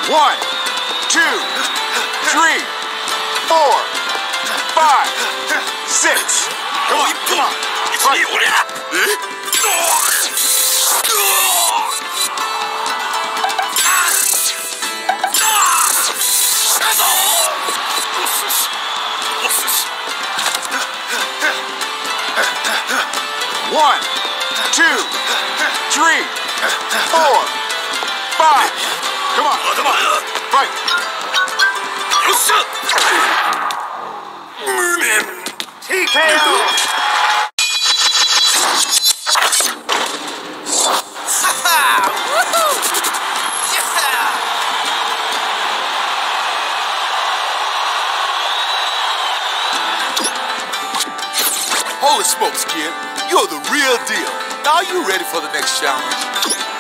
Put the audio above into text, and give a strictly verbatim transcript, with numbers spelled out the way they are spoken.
One, two, three, four, five, six. Come on, come on. Fight. One, two, three, four, five. Come on, come on. Fight. T K O. Holy smokes, kid. You're the real deal. Now, are you ready for the next challenge?